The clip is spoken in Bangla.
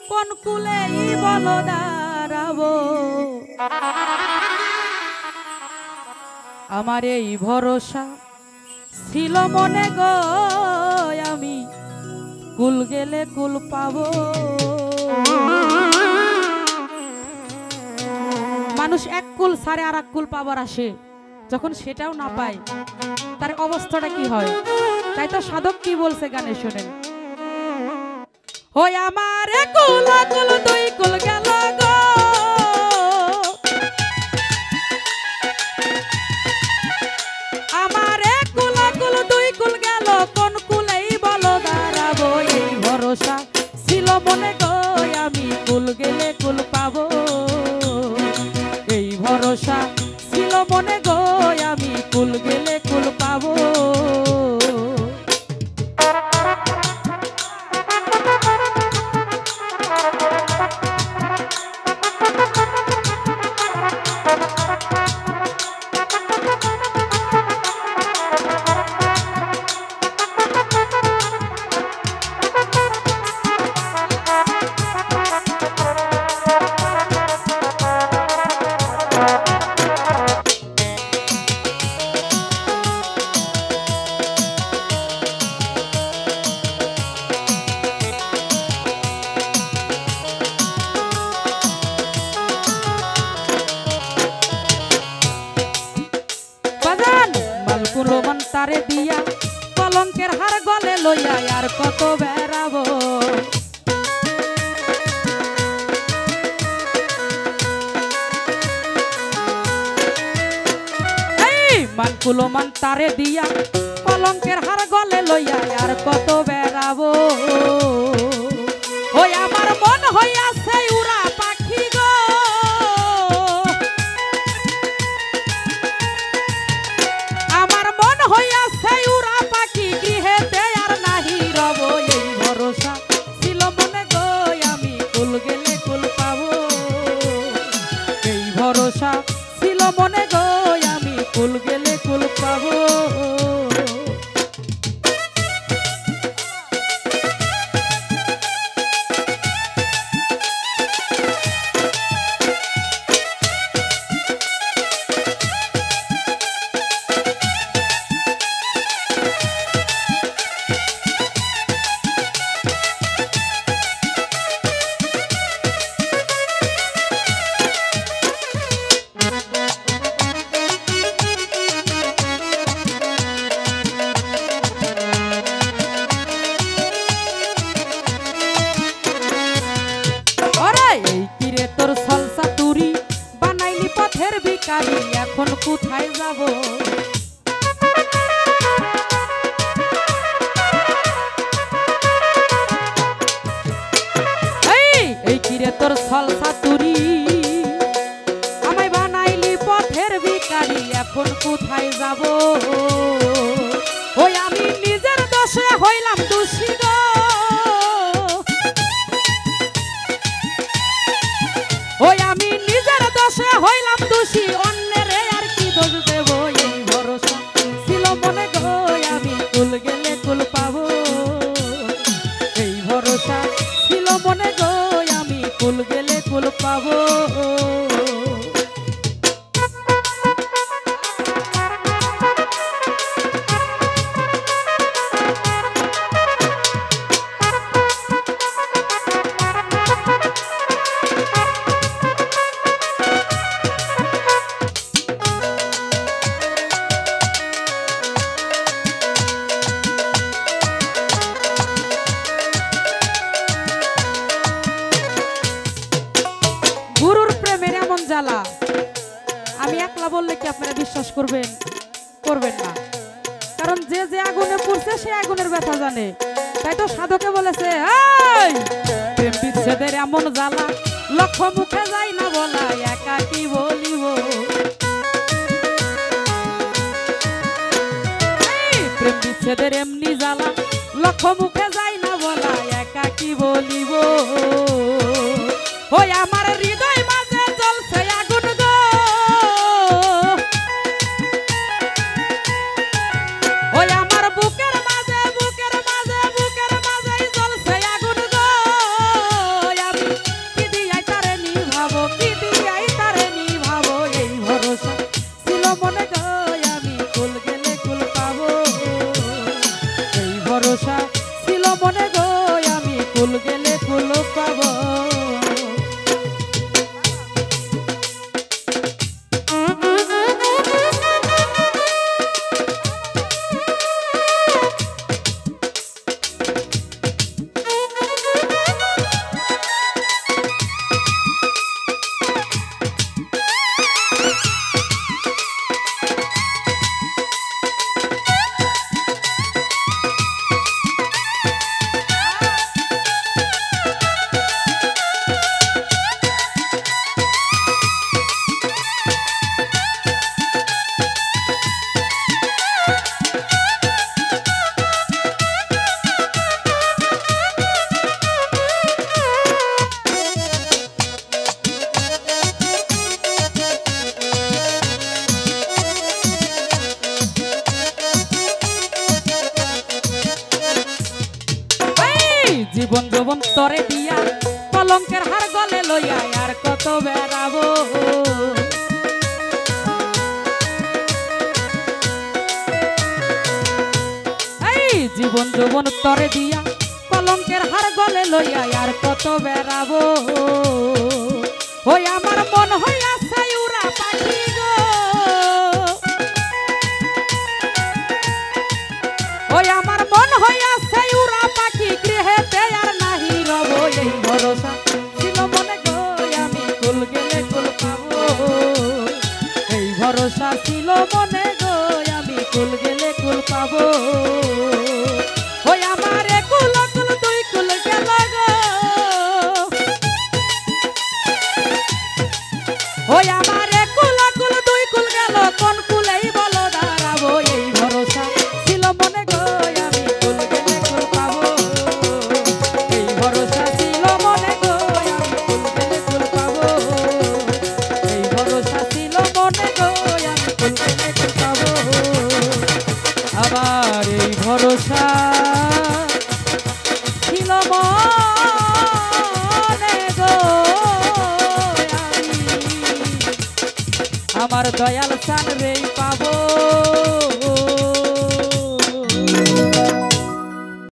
কোন কুলেই বলো দাঁড়াবো আমার এই ভরসা ছিল মনে গো আমি কুল গেলে কুল পাবো। মানুষ এক কুল সারে আর এক কুল পাবার আসে, যখন সেটাও না পায় তার অবস্থাটা কি হয়? তাই তো সাধক কি বলছে গানে শোনেন, ওই আমার কুল কুল দুই কুল গেল গো, আমার কুল কুল দুই কুল গেল, কোন কুলেই বলো দাঁড়াবো এই ভরসা ছিল মনে গো আমি কুল গেলে কুল পাবো। এই ভরসা ছিল মনে গো আমি কুল গেলে কুল পাবো। কুলমান তারে দিয়া কলঙ্কের হার গলে লইয়া আর কত বেড়াবো, মান কুলমান তারে দিয়া কলঙ্কের হার গলে লইয়া আর কত বেড়াবো। ওই আমার মন হইয়াছে উড়া পাখি গো, আমার মন হইয়াছে উড়া পাখি, গৃহেতে আর নাহি রব। এই ভরসা ছিল মনে গো আমি কুল গেলে কুল পাবো। এই ভরসা ছিল মনে গো আমি কুল গেলে কুল পাবো। এখন কোথায় যাব? এই কিরে তোর সলসা তুরি আমায় বানাইলি পথের ভিখারি, এখন কোথায় যাব? ওই আমি নিজের দোষে হইলাম দোষী গো, ওই আমি নিজের দোষে হইলাম দোষী, অন্যের আর কি দোষ দেব? এই ভরসা ছিল মনে গো আমি কুল গেলে কুল পাবো। এই ভরসা ছিল মনে গো আমি কুল গেলে কুল পাবো। জ্বালা আমি একলা বললে কি আপনারা বিশ্বাস করবেন? করবেন না, কারণ যে যে আগুনে পড়ছে সে আগুনের ব্যথা জানে। তাই তো সাধকে বলেছে, এই প্রেম বিচ্ছেদের এমন জ্বালা লক্ষ মুখে যাই না বলা, একা কি বলিব? প্রেম বিচ্ছেদের এমনি জ্বালা লক্ষ মুখে যাই না বলা, একা কি বলিব? ওই আমার হৃদয় মাঝে জ্বলছে আগুন গো, ওই আমার বুকের মাঝে জ্বলছে আগুন গো, আমি পাবো। জীবন যৌবন তরে দিয়া কলঙ্কের হার গলে লইয়া আর কত বেড়াবো। এই জীবন যৌবন তরে দিয়া কলঙ্কের হার গলে লইয়া আর কত বেড়াবো। ওই আমার মন হইয়া ছাইউরা পাখি গো, ওই আমার মন হইয়া ছাইউরা পাখি গৃহেতে আর নাহি রব। এই ভরসা ছিল মনে গো আমি কুল গেলে কুল পাবো। এই ভরসা ছিল মনে গো আমি কুল গেলে কুল পাবো। ওই আমার কুল কুল দুই কুল গেল গো, ওই আমার কুল কুল দুই কুল গেল কোন কুলেই বলো দাঁড়াবো। এই ভরসা ছিল মনে গো আমি কুল গেলে কুল পাবো। এই ভরসা ছিল মনে গো আমি কুল গেলে কুল পাবো। এই ভরসা ছিল মনে গো আমি কুল গেলে কুল পাবো। আমার এই ভরসা ছিল মনে গো আমি, আমার দয়াল চান রে